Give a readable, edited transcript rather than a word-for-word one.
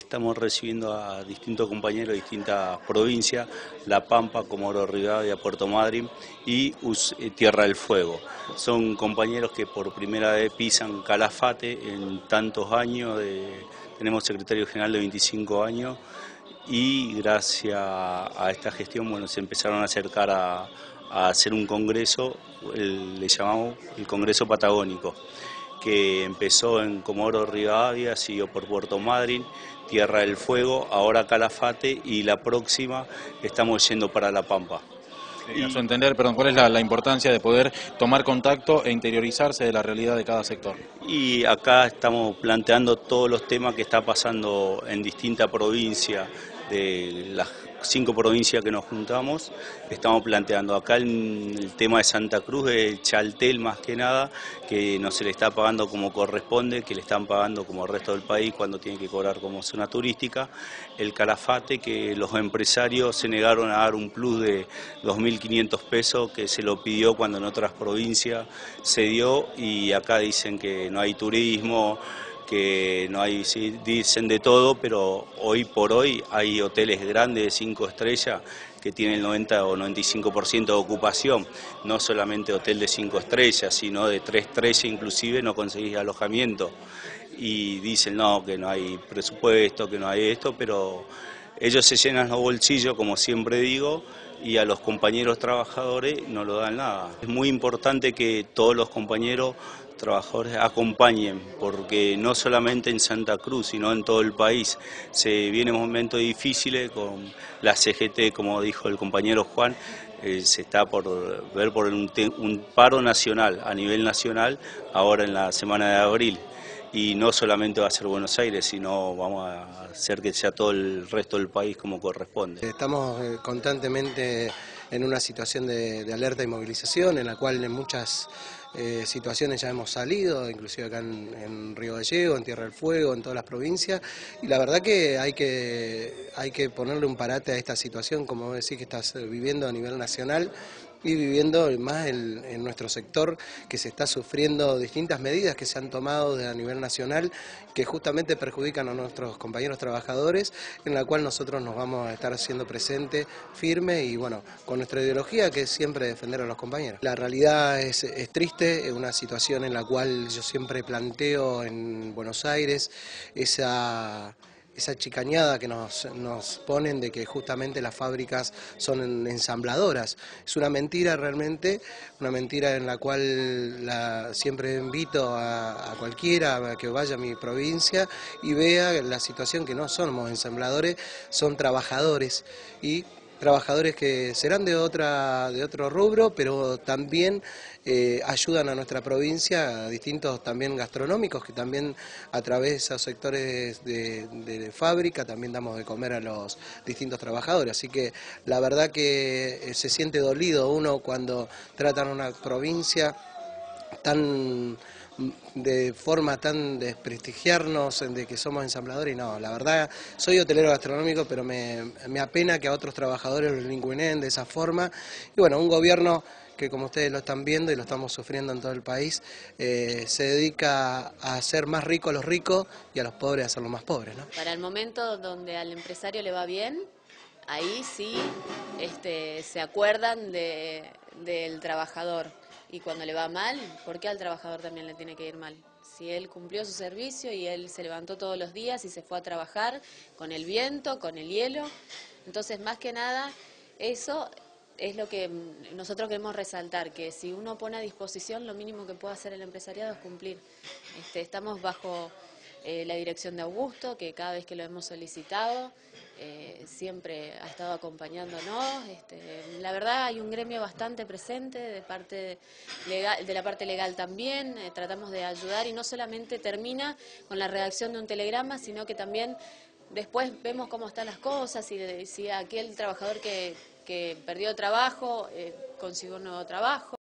estamos recibiendo a distintos compañeros de distintas provincias, La Pampa, Comodoro Rivadavia, Puerto Madryn y Tierra del Fuego. Son compañeros que por primera vez pisan Calafate en tantos años, tenemos secretario general de 25 años y gracias a esta gestión bueno, se empezaron a acercar a hacer un congreso, le llamamos el Congreso Patagónico, que empezó en Comodoro Rivadavia, siguió por Puerto Madryn, Tierra del Fuego, ahora Calafate y la próxima estamos yendo para La Pampa. Y a su entender, perdón, ¿cuál es la importancia de poder tomar contacto e interiorizarse de la realidad de cada sector? Y acá estamos planteando todos los temas que está pasando en distintas provincias, de las 5 provincias que nos juntamos, estamos planteando acá el tema de Santa Cruz, el Chaltel más que nada, que no se le está pagando como corresponde, que le están pagando como el resto del país cuando tiene que cobrar como zona turística, el Calafate, que los empresarios se negaron a dar un plus de 2.500 pesos, que se lo pidió cuando en otras provincias se dio, y acá dicen que no hay turismo, que no hay, sí, dicen de todo, pero hoy por hoy hay hoteles grandes de 5 estrellas que tienen el 90 o 95% de ocupación, no solamente hotel de 5 estrellas, sino de 3 estrellas inclusive no conseguís alojamiento, y dicen no, que no hay presupuesto, que no hay esto, pero ellos se llenan los bolsillos, como siempre digo, y a los compañeros trabajadores no lo dan nada. Es muy importante que todos los compañeros trabajadores acompañen, porque no solamente en Santa Cruz, sino en todo el país. Se vienen momentos difíciles con la CGT, como dijo el compañero Juan, se está por ver por un paro nacional, a nivel nacional, ahora en la semana de abril. Y no solamente va a ser Buenos Aires, sino vamos a hacer que sea todo el resto del país como corresponde. Estamos constantemente en una situación de alerta y movilización, en la cual en muchas situaciones ya hemos salido, inclusive acá en Río Gallego, en Tierra del Fuego, en todas las provincias, y la verdad que hay que ponerle un parate a esta situación, como vos decís, que estás viviendo a nivel nacional y viviendo más en nuestro sector, que se está sufriendo distintas medidas que se han tomado a nivel nacional, que justamente perjudican a nuestros compañeros trabajadores, en la cual nosotros nos vamos a estar haciendo presente, firme y bueno, con nuestra ideología, que es siempre defender a los compañeros. La realidad es triste, es una situación en la cual yo siempre planteo en Buenos Aires esa chicañada que nos ponen de que justamente las fábricas son ensambladoras. Es una mentira realmente, una mentira en la cual siempre invito a cualquiera a que vaya a mi provincia y vea la situación, que no somos ensambladores, son trabajadores, y trabajadores que serán de otro rubro, pero también ayudan a nuestra provincia, a distintos también gastronómicos, que también a través de esos sectores de fábrica también damos de comer a los distintos trabajadores. Así que la verdad que se siente dolido uno cuando tratan una provincia de forma tan desprestigiarnos de que somos ensambladores, y no, la verdad, soy hotelero gastronómico, pero me apena que a otros trabajadores los ninguneen de esa forma, y bueno, un gobierno que, como ustedes lo están viendo y lo estamos sufriendo en todo el país, se dedica a hacer más ricos a los ricos y a los pobres a hacerlos más pobres, ¿no? Para el momento donde al empresario le va bien, ahí sí se acuerdan del trabajador. Y cuando le va mal, ¿por qué al trabajador también le tiene que ir mal? Si él cumplió su servicio y él se levantó todos los días y se fue a trabajar con el viento, con el hielo. Entonces, más que nada, eso es lo que nosotros queremos resaltar, que si uno pone a disposición, lo mínimo que puede hacer el empresariado es cumplir. Estamos bajo la dirección de Augusto, que cada vez que lo hemos solicitado, siempre ha estado acompañándonos. La verdad hay un gremio bastante presente de la parte legal también, tratamos de ayudar, y no solamente termina con la redacción de un telegrama, sino que también después vemos cómo están las cosas, y si aquel trabajador que perdió trabajo consiguió un nuevo trabajo.